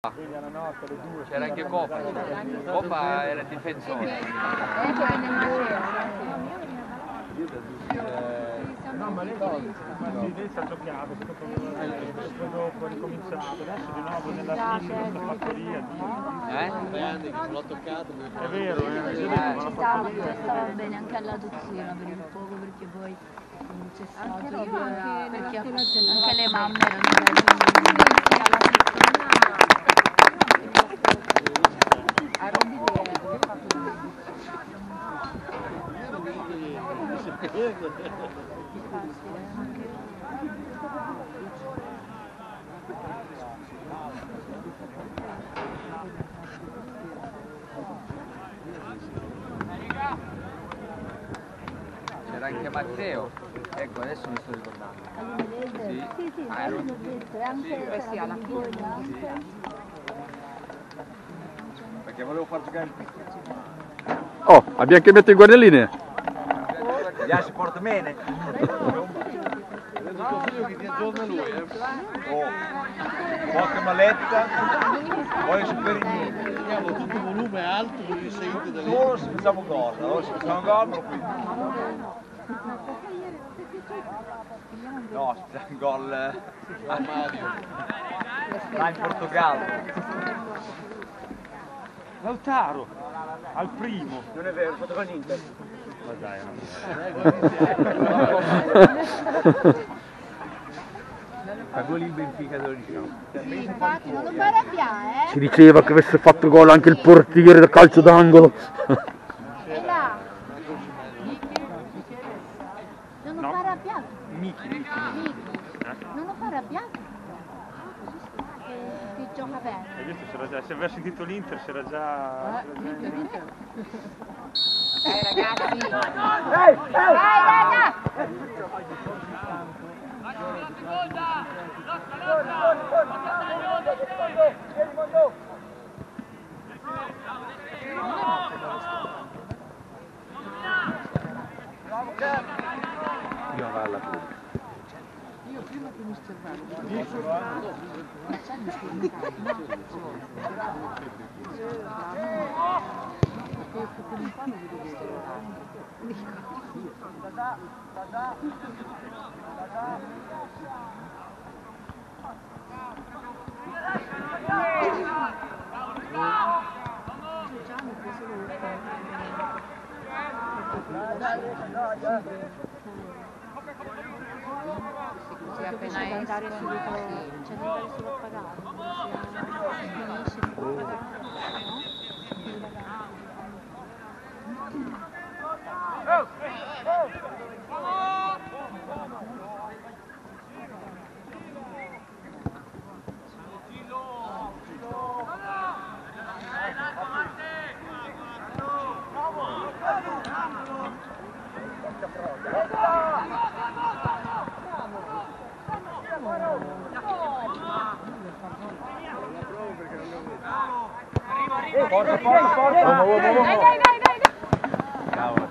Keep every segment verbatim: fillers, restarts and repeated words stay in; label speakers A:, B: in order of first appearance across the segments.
A: C'era anche Coppa, Coppa era difensore.
B: No, ma lei all'inizio ha giocato, poi dopo ha ricominciato, adesso di nuovo nella piccola fattoria.
A: Eh?
C: Tre anni che non l'ho toccato.
B: È vero, eh?
D: Ci stava, stava bene anche all'adozione per il poco, perché poi non c'è stato, perché anche le mamme erano
A: C'era anche Matteo, ecco adesso mi sto ricordando. Sì,
D: sì, sì,
A: ah, ero...
D: l'ho detto, e anche
A: sì. Sì, alla fine. Sì. Perché volevo far giocare il piccolo.
E: Oh, abbiamo che mettere i guardaline.
A: Già si porta bene.
C: Vedo tuo figlio che ti aggiorna lui, eh?
A: Oh, qualche maletta, poi super niente.
C: Abbiamo tutto il volume alto per il seguito delle...
A: Solo se facciamo gol, allora se facciamo gol me lo qui. No, se facciamo gol a Mario. Là in Portogallo.
B: Lautaro, al primo.
A: Non è vero, ho fatto con l'Inter.
B: Ma dai,
A: A gol il Benfica dodici.
D: Sì, infatti, non lo fai arrabbiare,
E: Si diceva che avesse fatto gol anche il portiere del calcio d'angolo.
D: eh? E là? Non lo
B: No.
D: fa arrabbiare?
B: Miki, Miki.
D: Non lo fa arrabbiare? Che, che gioca bene.
B: Hai visto, c'era già, se aveva sentito l'Inter c'era già...
D: Dai ragazzi! Dai, dai,
E: Io alla fine.
F: Io prima che mi sterravo, ma c'è mi perché con un palo vedo che
D: così appena è andare subito, c'è da andare solo a pagare, finisce di pagare,
A: Forza, forza, forza!
D: Dai, dai, dai, dai!
A: Cavolo.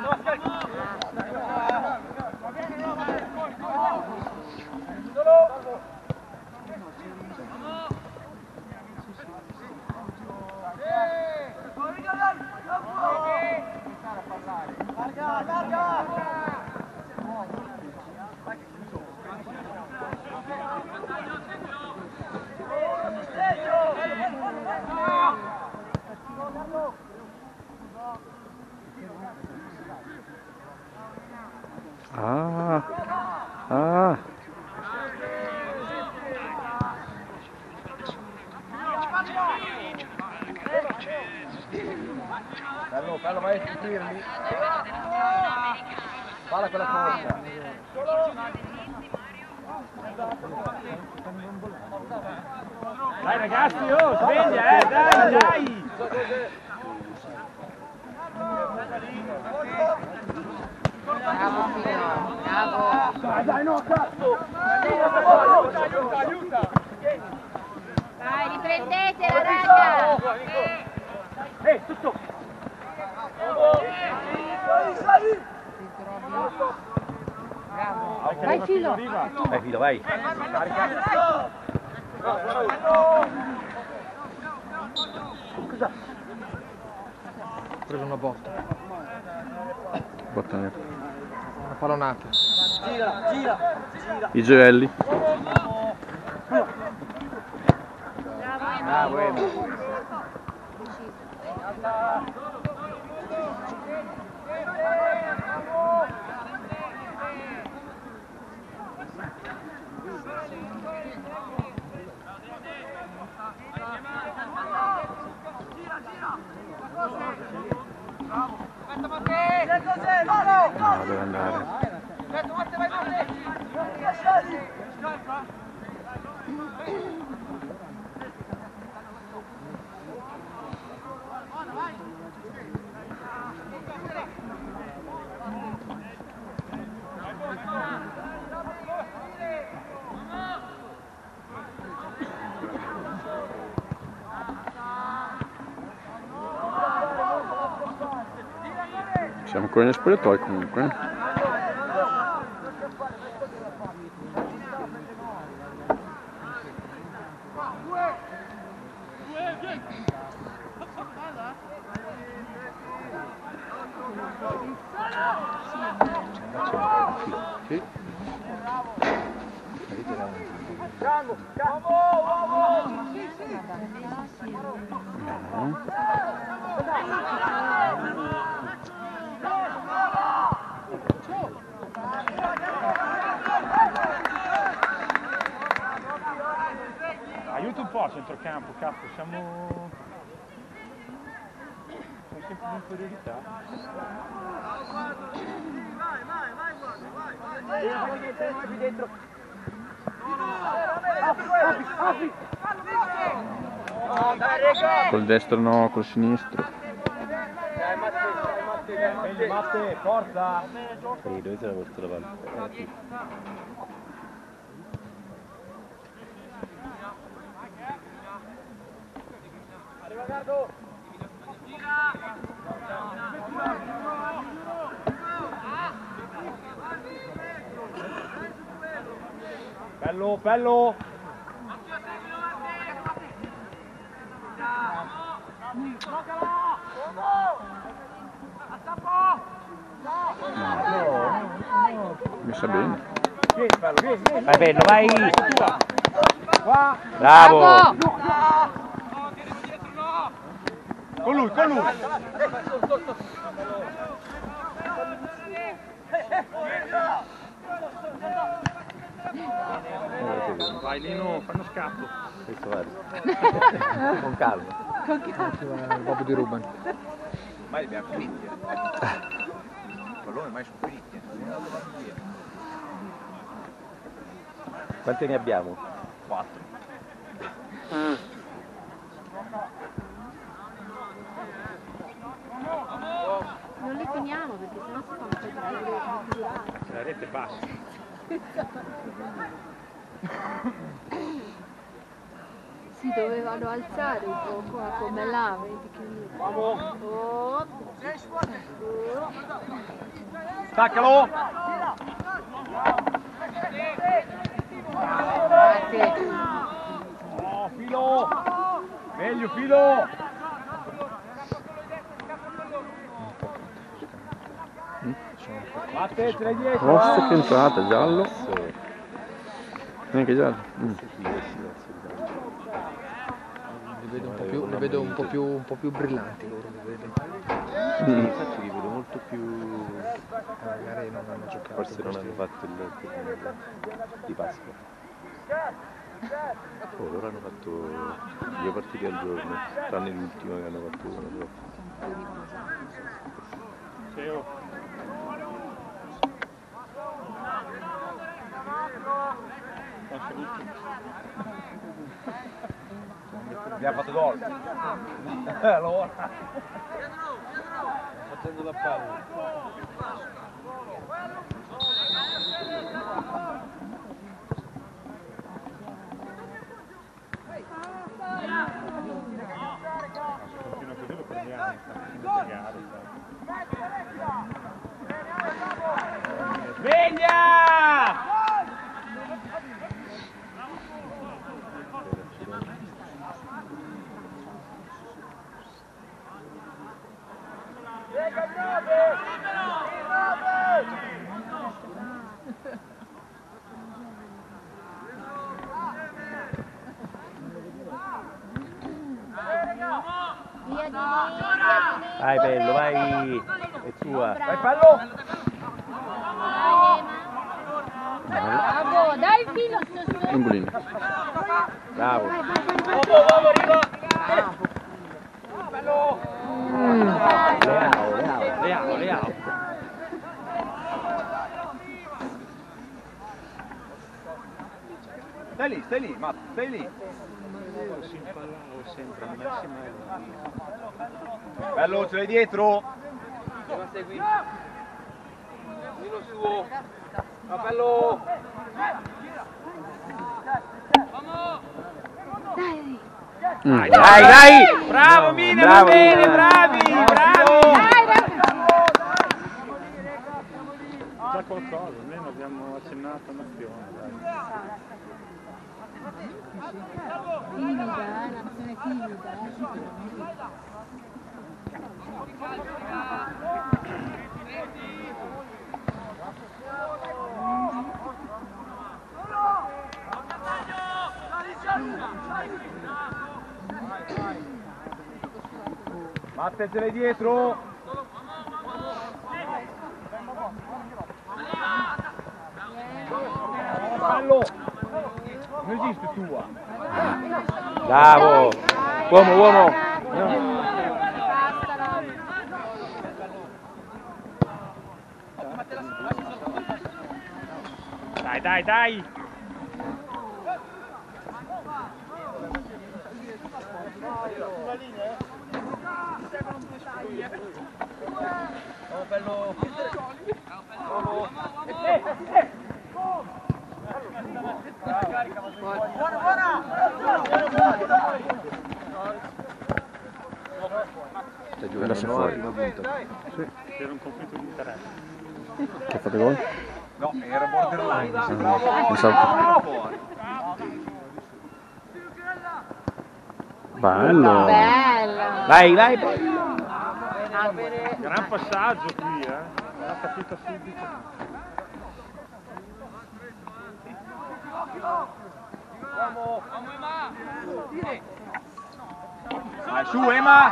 E: Ah, ah.
A: Bello, bello, vai a sentirmi. Falla quella corsa.
B: Dai ragazzi, oh, sveglia, eh, dai, dai!
D: Bravo Pino, bravo!
A: Dai, dai, no, cazzo!
B: Aiuta, aiuta, aiuta!
D: Vai, riprendetela, raga!
B: Ehi, tutto!
D: Vai Filo!
E: Vai Filo, vai.
A: Carica.
F: Ho preso una botta.
E: Botta nera.
F: Una pallonata.
E: I gioielli.
A: Ah, bueno.
E: No, deve andare. Siamo ancora negli spogliatoi comunque. Eh? Sì.
B: Aiuta un po' a centrocampo, cazzo, siamo... siamo sempre in inferiorità.
E: Col destro no, col sinistro.
A: Meglio Matte, forza!
C: Sì, dove se la porta la palla?
A: Arriva Gardo! Bello, bello!
E: Messa bene.
A: Vai bello, vai! Bravo! Con lui, con lui!
B: Vai Lino, fai uno scatto.
C: Questo vale. Con calma.
F: Il Bob di Ruben.
A: Mai li abbiamo finiti. I palloni mai sono finiti.
C: Quanti ne abbiamo?
A: Quattro.
D: Non li finiamo perché sennò si fanno perdere.
B: La rete bassa.
D: Si dovevano alzare un po' qua come là, vedi che lui... Oh. Oh.
A: Staccalo!
D: Grazie.
A: Oh, filo! Meglio, filo! Matte, tre dietro!
E: Rosso che entrata, giallo. Neanche giallo. Mm.
F: Li vedo un po' più, li vedo un po' più, un po' più brillanti loro, li vedo.
C: Sì, infatti li vedo molto più...
F: Magari non hanno giocato.
C: Forse non hanno fatto il turno di Pasqua. Oh, loro hanno fatto due partite al giorno, tranne l'ultima che hanno fatto una troppo.
B: Teo.
A: Abbiamo fatto gol. Allora.
C: Facendo la palla.
B: Continua così lo prendiamo, sta gare.
A: Sveglia!
D: Via di lì, via di lì.
C: Vai bello, vai! È tua!
A: Vai fallo!
D: Dai, Ema. Bravo, dai il filo su su.
E: Angolino.
C: Bravo!
A: Uomo, uomo, arriva! Bello!
C: Leao, Leao, Leao, Leao!
A: Stai lì, stai lì, Matt, stai lì!
B: Si impallavo sempre al massimo.
A: Bello, ce l'hai dietro! Devo seguire. Mino suo. Capello.
D: Dai.
C: Dai, dai! dai.
A: Bravo Mine,
C: Bravo,
A: va bene,
C: Mine.
A: bravi, bravi!
D: Dai, dai.
B: Già qualcosa, almeno abbiamo accennato un'azione.
D: Timida, eh, l'azione timida.
A: Matte, ce l'hai dietro! Fallo! Non esiste tua!
C: Bravo! Uomo, uomo!
B: Dai, dai, dai!
A: Oh, bello! Oh. Buona, buona!
C: Stai giocando fuori.
B: C'era un conflitto di interesse.
E: Che ha fatto gol?
A: No, era borderline,
E: Mi sa Bello.
D: Bella.
C: Vai, vai!
B: Gran passaggio qui, eh! L'ha capito subito.
A: Vai su, Ema!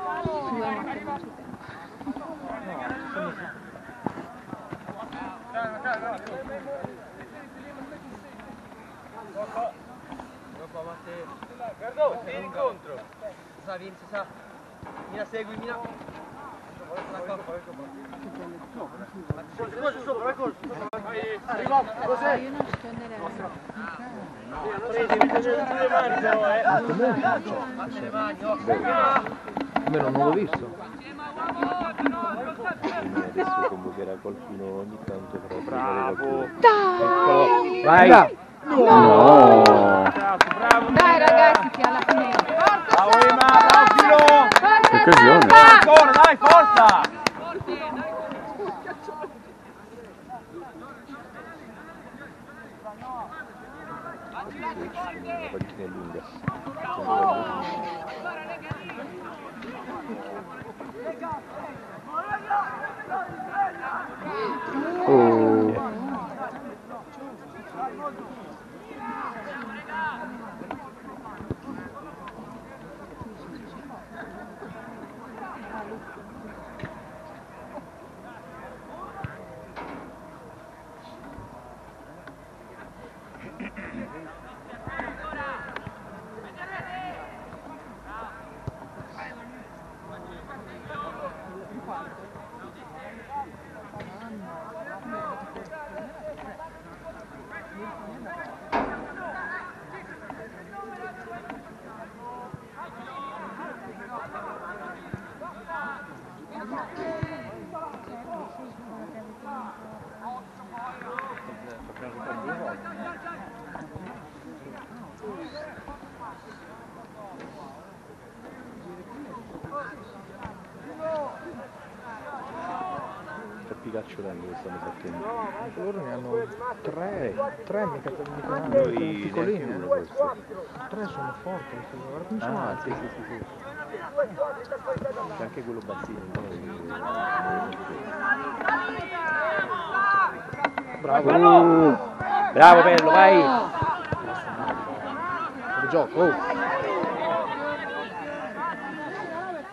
A: Guarda, vieni incontro! Si sa, vieni, si sa! Mina, segui, Mina! Corso, sopra, vai corso! Arriva, cos'è?
D: Io non scenderei.
A: Batte le mani, oh!
E: Almeno non l'ho visto.
C: Adesso convocherà qualcuno ogni tanto per
B: Bravo!
C: Eccolo! Vai!
E: No.
B: Bravo!
D: Dai ragazzi, che alla fine.
A: Bravo Ema, bravo Filo!
D: Forza,
E: Che occasione.
D: Sandra!
A: Ancora, dai, forza!
C: La pagina è lunga.
E: Oh.
C: Caccio d'angolo stanno battendo.
E: Loro ne hanno tre, tre mica mica
C: Noi
E: piccolini.
C: neanche
E: eh.
C: uno questo.
E: Tre sono forti, guarda come sono
C: Ah,
E: alti.
C: sì, sì, sì, sì. C'è anche quello bassino.
E: Bravo.
C: Bravo, bello, vai!
E: Fuori gioco. Oh.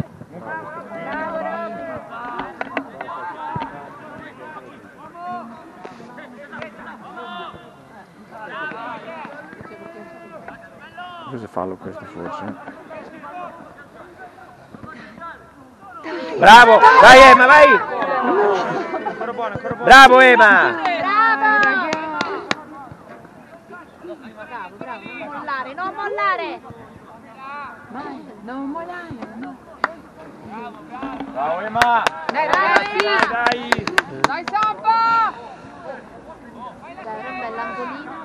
E: Cosa fallo questo forse?
A: Bravo! Vai Ema, vai!
B: Ancora buono, ancora buono.
A: Bravo Ema!
D: Bravo! Bravo, bravo, non mollare, non mollare!
F: Vai, non mollare, no.
B: Bravo Ema!
F: Dai ragazzi!
B: Dai!
F: Dai Sampa!
D: Dai, era un bell'angolino.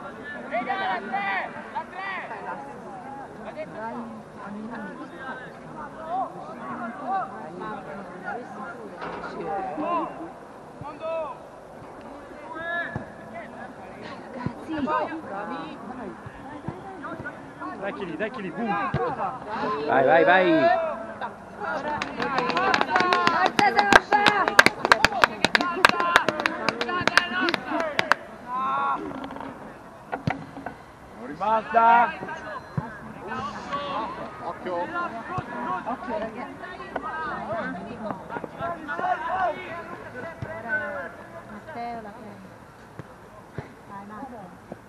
B: Dai Chili, dai Chili, boom!
A: Vai, vai, vai!
B: Non rimasta!
F: Occhio! Occhio ragazzi!
D: Matteo la prende. Vai Matteo.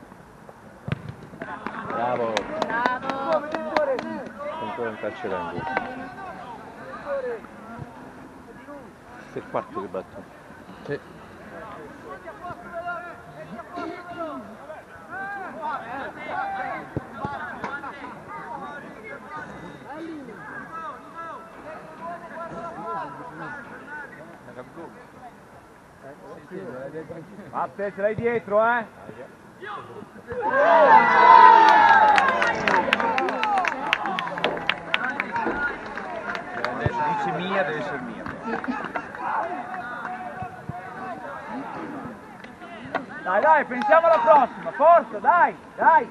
A: Bravo!
D: Bravo!
C: Ancora un calcio d'angolo. Questo è il quarto che batto.
E: Sì.
B: Matte, ce l'hai dietro, eh? Dice mia, deve essere mia. Dai, dai, pensiamo alla prossima, forza, dai, dai!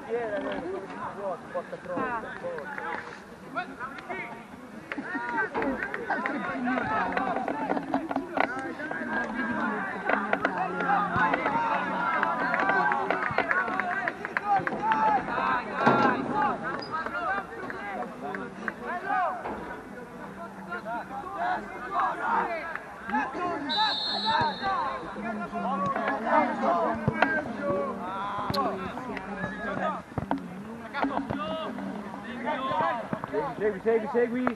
B: Segui, segui, segui!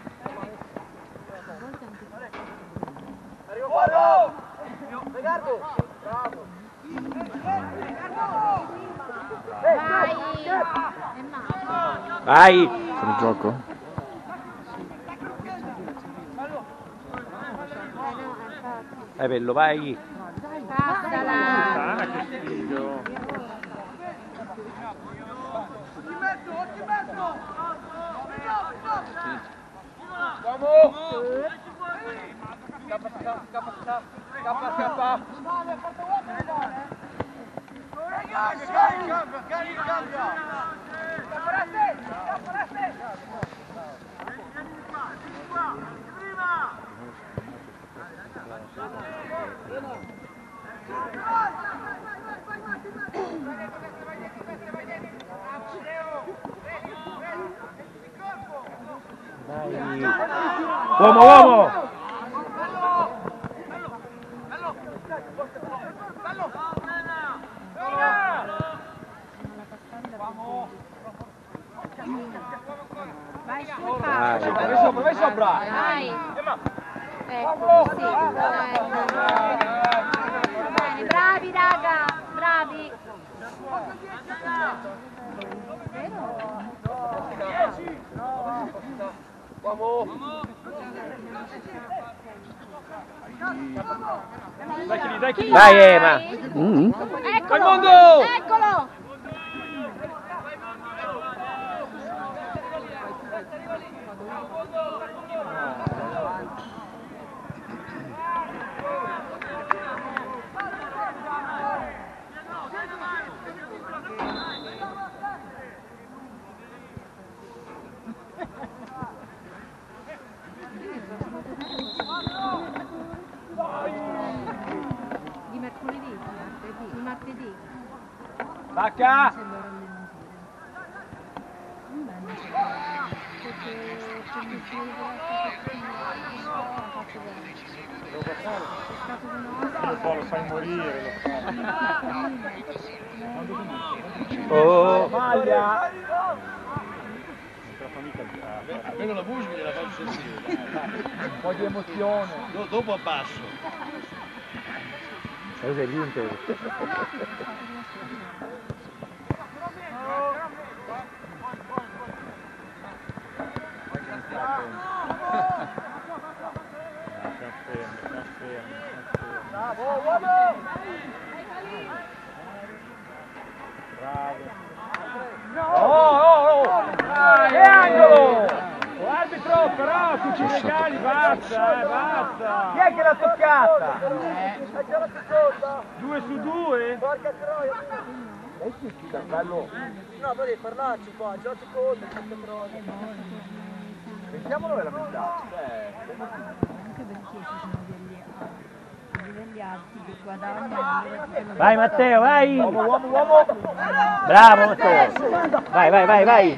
B: Arrivo, Ricardo! Bravo!
A: Vai!
E: Fuori gioco?
A: Vai bello, vai!
D: Passala!
B: Ah, che figlio! Scappa, scappa, scappa, scappa, scappa! Cambia, cambia, cambia!
A: Uomo, uomo!
D: Vai su,
A: Vai,
B: Vai sopra, vai sopra!
D: vai! Ecco, sì, bene, bravi raga, bravi!
B: Dai Chili, dai Chili!
A: Vai Ema!
E: Mm.
D: Eccolo!
B: mondo!
D: Eccolo! Di mercoledì, di martedì.
B: Bacca! Un po' lo fai morire, lo fai.
A: Oh!
B: Maglia!
A: Almeno la musica gliela faccio sentire.
B: Un po' di emozione.
A: Do- dopo abbasso.
C: Cosa è l'Inter?
B: Bravo, uomo! Bravo. Oh, oh, oh! Che angolo! Arbitro, però tu ci regali, basta, eh, basta! Chi è che l'ha toccata? Due su due? Porca troia! Lei si uscita, bello!
F: No, devi parlarci qua, già ti conto, porca troia!
B: Pensiamolo veramente!
D: Anche perché ci sono degli, degli altri che guadagnano.
G: Vai Matteo, vai!
B: Uomo, uomo, uomo!
G: Bravo Matteo! Vai, vai, vai, vai!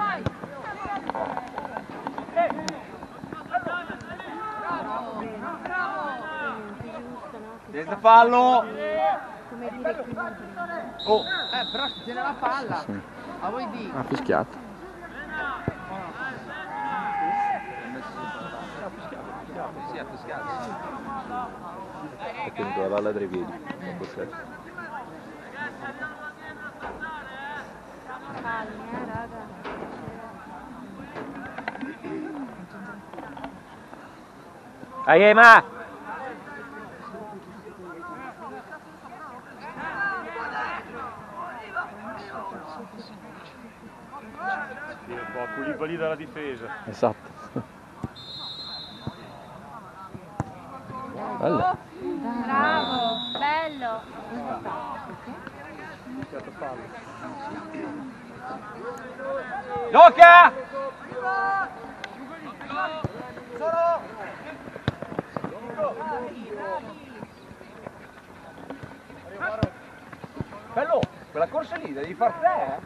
A: Senza fallo!
F: Oh, eh, però si tiene la palla!
E: Sì, sì.
F: A voi di...
E: Ha fischiato.
A: Sì, ha fischiato.
C: Ha tenuto la palla tra i piedi. Non può essere.
G: Vai Ema!
B: Sì, un po' Koulibaly dalla difesa.
E: Esatto. Bello.
D: Bravo, bello.
B: Certo fallo.
A: Gioca!
B: Bello, quella corsa lì devi far te, eh?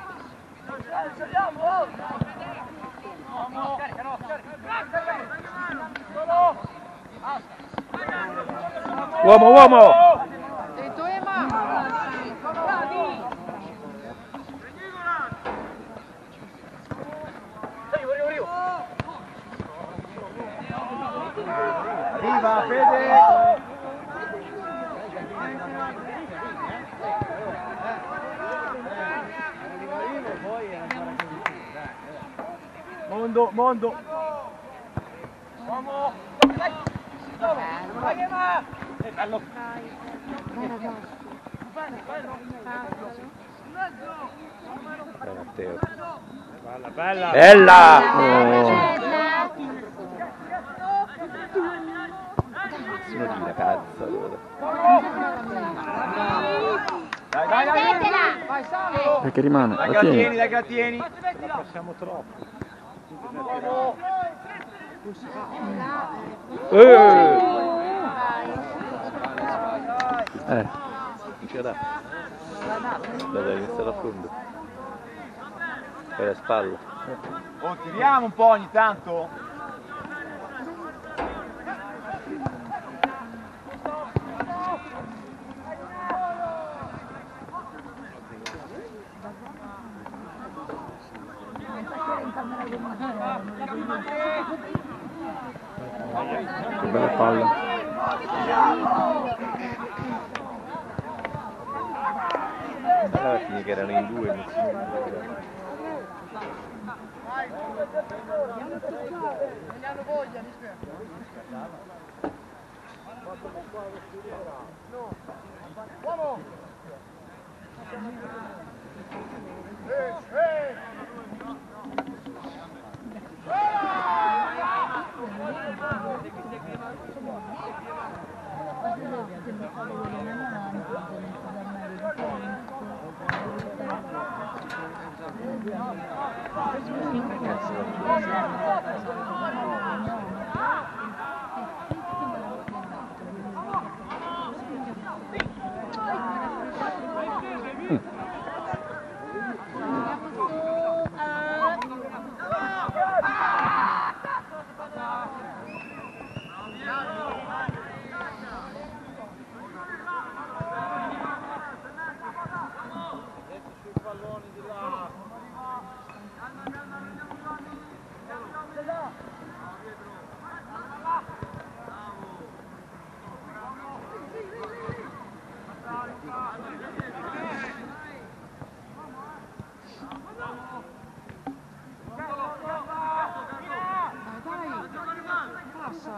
G: Uomo, uomo!
F: E tu e ma!
B: Viva Fede! Mondo, mondo! Uomo! Dai! Vai Ema! Bello!
C: Dai Matteo.
B: Bella, bella!
G: Bella!
C: Nessuno tira cazzo. Allora.
B: Dai, dai, dai!
F: Vai, Salo!
E: E che rimane?
A: Dai
E: La
A: che la tieni,
E: tieni.
A: dai che la tieni!
B: Passiamo troppo.
G: Eh.
E: Eh,
C: Non ce l'ha. La devi iniziare a fondo. Fai la spalla.
A: Oh, tiriamo un po' ogni tanto!
E: che bella palla.
C: Alla fine che erano in due, nessuno.
F: Non hanno voglia, mi spiace. Uomo!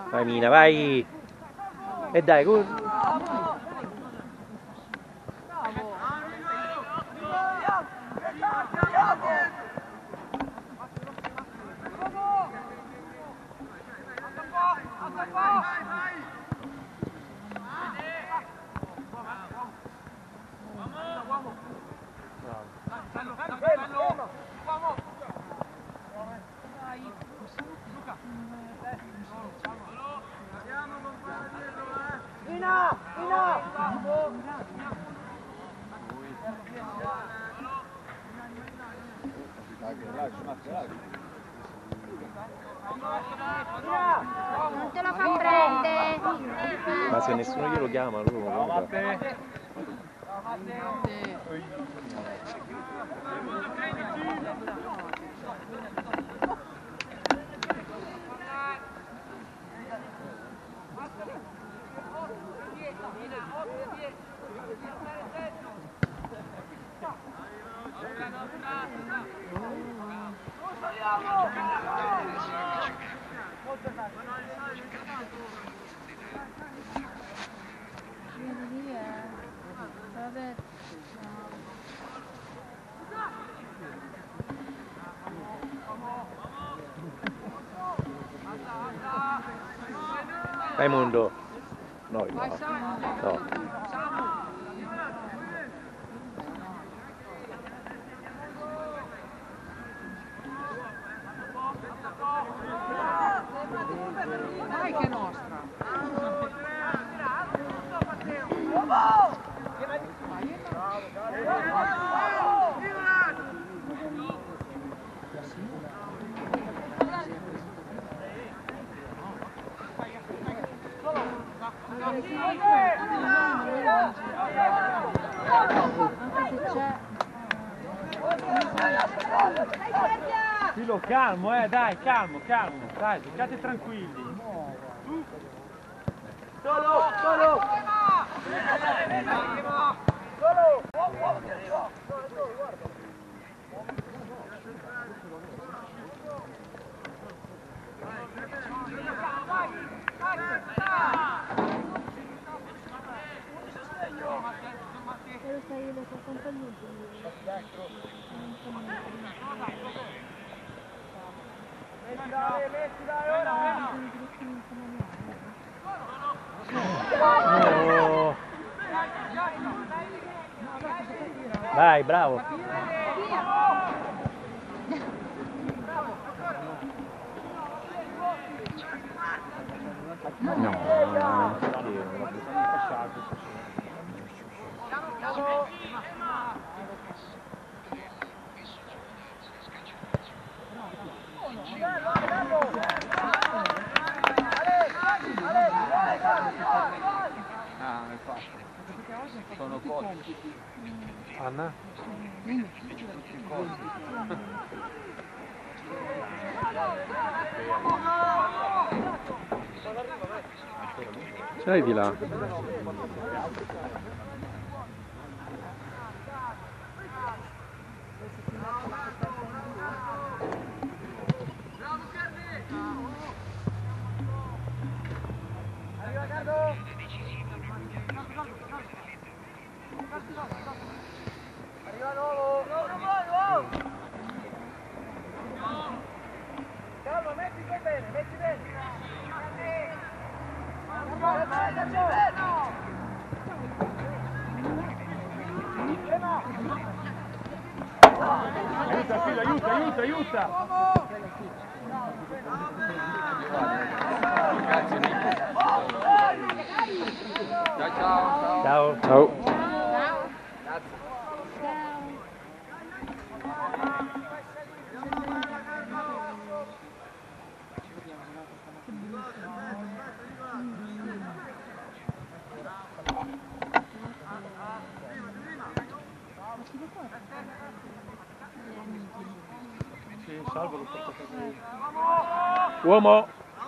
C: Vai Mina, vai! E dai, go...
B: Ina! Ina!
D: Non te lo fa prendere.
C: Ma se nessuno glielo chiama, lui non lo fa. Raimundo. No, no. No.
F: Dai che è nostra.
B: Filo, calmo, eh, dai, calmo, calmo, dai, giocate tranquilli. Solo, solo! Solo! Metti dai, metti dai, ora!
C: No. Vai, bravo.
E: No, no,
A: Ah, infatti. Sono cotti.
C: Anna?
E: C'hai di là.
B: Arriva Carlo! Arriva nuovo! Calma, metti bene, metti bene! Aiuta, figlio, aiuta, aiuta, aiuta!
A: Grazie Nico. Ciao ciao.
C: Ciao.
E: Ciao.
B: Sì, salvo lo porta a casa.
C: Uomo.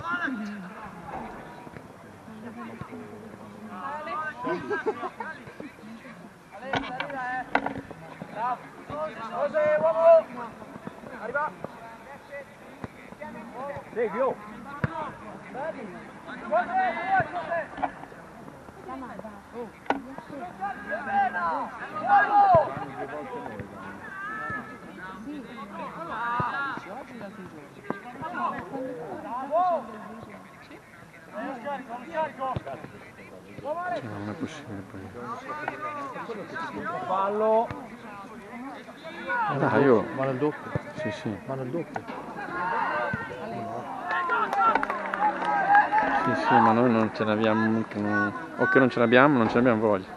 B: José, uomo! Arriva! Segui, oh!
E: Non è possibile poi.
B: Fallo.
E: Dai, io.
F: Vanno al doppio.
E: Sì, sì.
F: Vanno al doppio.
E: Sì, sì, ma noi non ce l'abbiamo, che non- o che non ce l'abbiamo, non ce l'abbiamo voglia.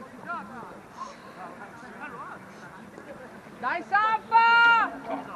H: Dai Saffa!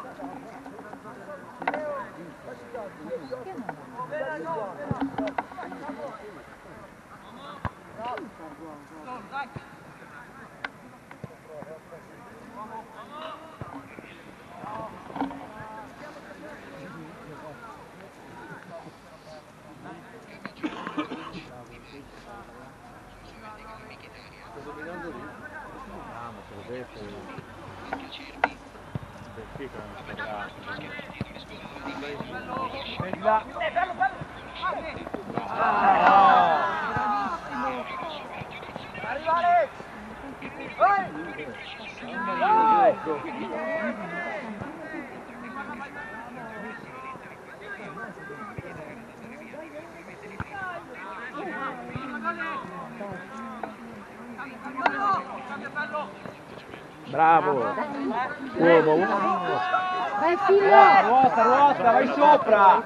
F: Bravo. Uomo, uomo.
D: Vai figlio!
B: Ruota, ruota, vai sopra.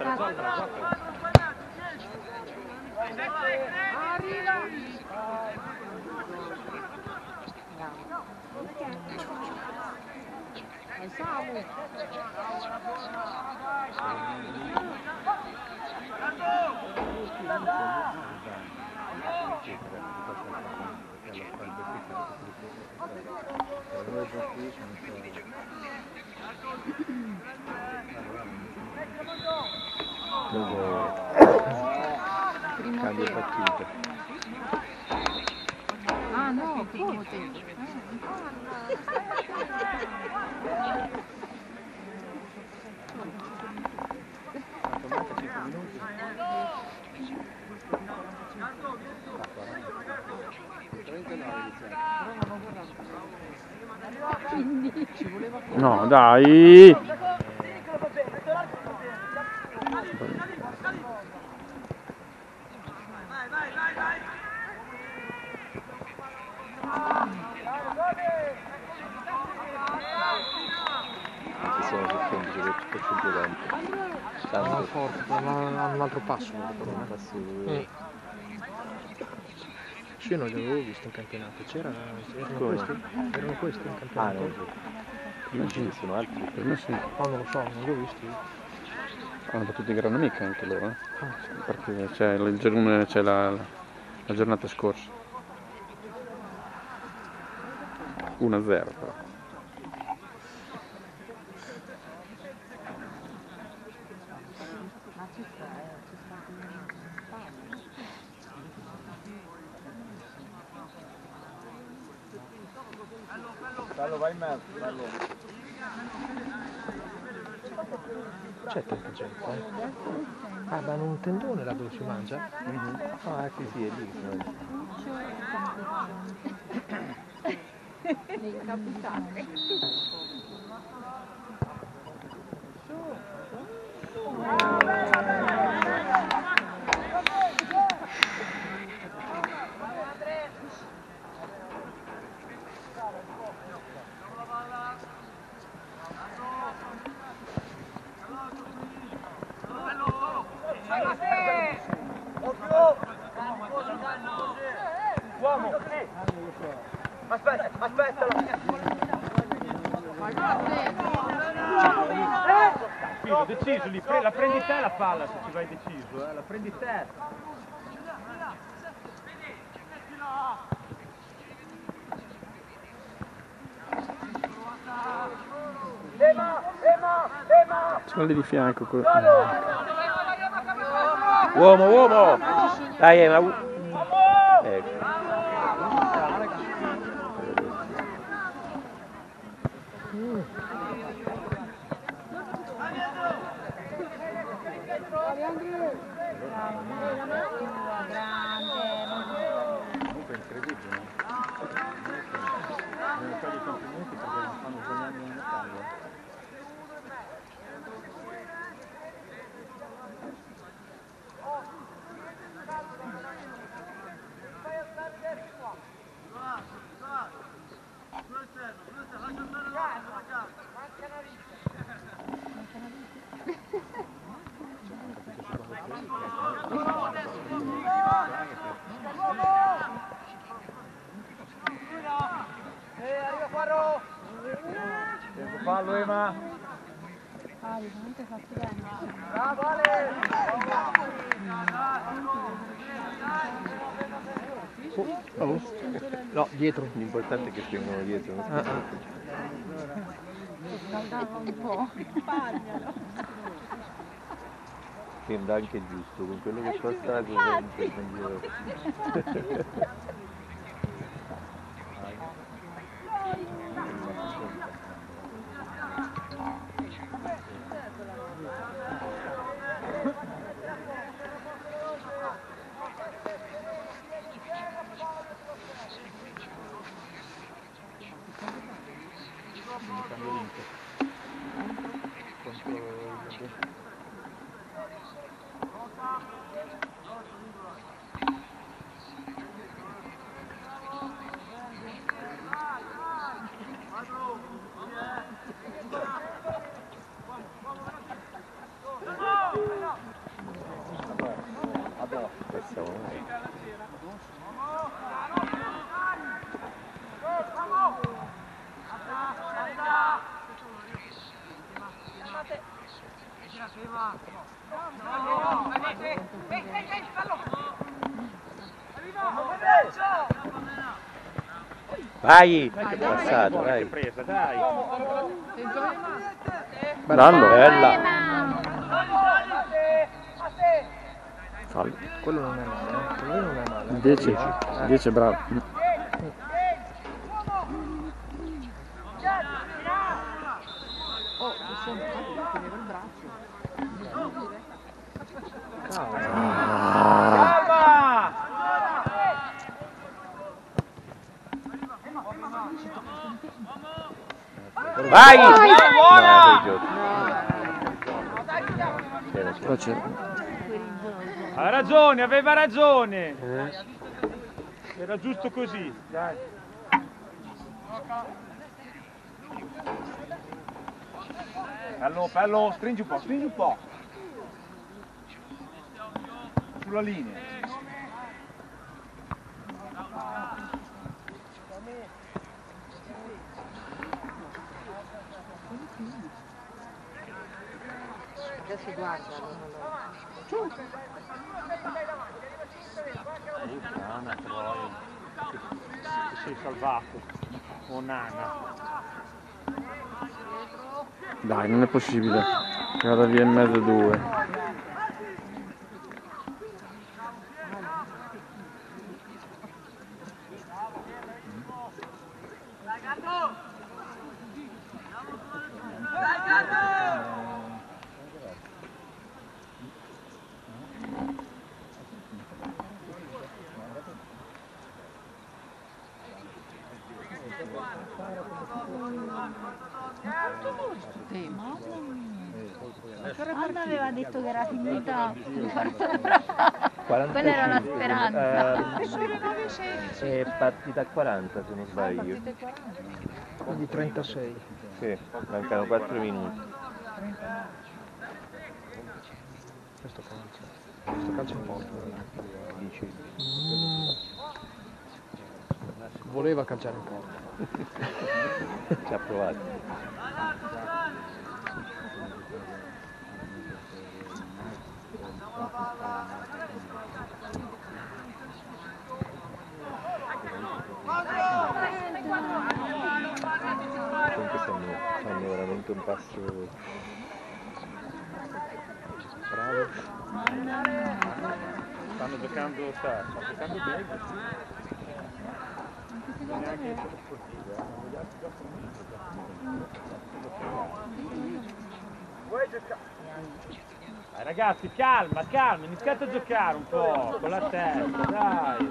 H: Vai Samu!
C: Cambio partita.
D: Ah no, primo tempo.
E: No, dai!
C: Ci sono secondi che tutto centro tempo.
F: Vanno forte, hanno un altro passo.
C: Un passo
F: Sì, io non li avevo visto in campionato. C'era, erano
C: Come?
F: questi? Erano questi in
C: Ah,
F: campionato?
C: no, sì. Non ce ne sono altri.
E: Per me sì.
F: No, non lo so, non li ho visti.
E: Hanno battuto di grande amica anche loro, eh? Perché c'è il giorno- c'è la, la giornata scorsa. uno a zero però.
B: Bello, vai in mezzo, bello.
F: C'è tanta gente, eh? Ah, ma hanno un tendone là dove si mangia?
C: Ah, sì, sì, è lì.
H: Il capitano.
B: Uomo! Aspetta, aspettalo! Filo, deciso lì, pre- la prendi te la palla se ci vai deciso, eh? La prendi te! Ema! Ema! Ema!
E: Sono lì di fianco. co-
C: Uomo, uomo! Dai, è una... Ecco.
B: Ema.
H: Ah, veramente fatti bene.
B: Bravo Ale!
F: Oh. No, dietro.
C: L'importante è che spingono dietro. Non
F: Ah, ah.
H: Scaldava un po'.
C: Sembra anche giusto, con quello che costa per Vai! Che passato, vai!
B: Presa, dai!
E: Bello!
C: Bella!
E: Fallo.
F: Quello non è male, eh. Quello lì non è male.
E: dieci. dieci, bravo.
H: Oh, mi sono fatto tenere il braccio.
B: Calma!
C: Vai!
B: Buona!
E: Però c'è-
B: Ha ragione, aveva ragione! Era giusto così, dai. Pello, pello, stringi un po', stringi un po'. Sulla linea.
H: Adesso guardalo.
B: Ti sei salvato, oh nana.
E: Dai, non è possibile. Che vada via in mezzo a due.
D: Sì, mamma mia. Anna aveva detto che era finita di forza. Quella era la speranza.
C: È partita a quaranta se non sbaglio.
F: Quindi trentasei.
C: Sì, mancano quattro minuti.
F: Questo calcio. Questo calcio è un po'.
C: Dici.
F: Voleva calciare in porta.
C: Ci ha provato. Comunque fanno, fanno veramente un passo bravo.
B: Stanno giocando, sta, stanno giocando bene. Non è neanche essere sportivo, eh. Gli altri giocano bene. Dai ragazzi, calma, calma, iniziate a giocare un po' con la testa, dai.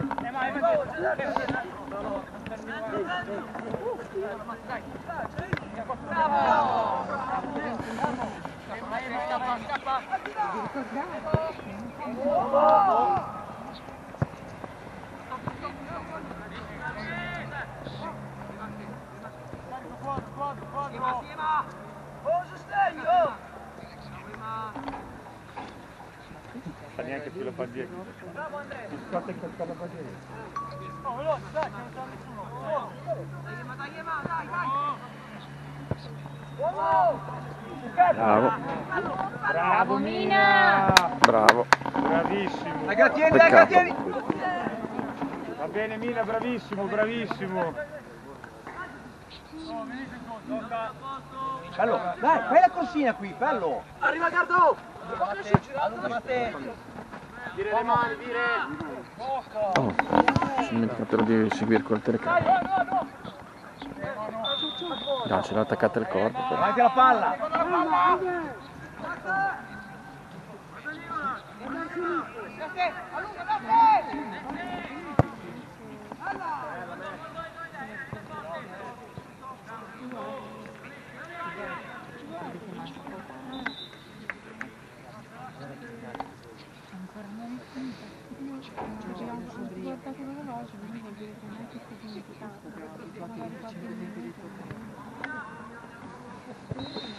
B: Sa neanche più la bandiera. Si scotta in calcare la bandiera. Oh, veloce, dai, che non c'è nessuno. Dai, ma dai, ma dai, dai.
E: Bravo,
B: Bravo Mina!
E: bravo.
B: Bravissimo!
A: La tieni, la
E: Peccato.
A: tieni!
B: Va bene Mina, bravissimo, bravissimo!
A: Bello, dai, fai la corsina qui, bello! Arriva Gardo! Dire le mani, dire!
E: Oh, sono dimenticato di seguire col telecamera. No, ce l'ho attaccata al corpo. però.
A: Davanti alla palla!
H: Guarda quello veloce, quindi vuol dire che non è che così.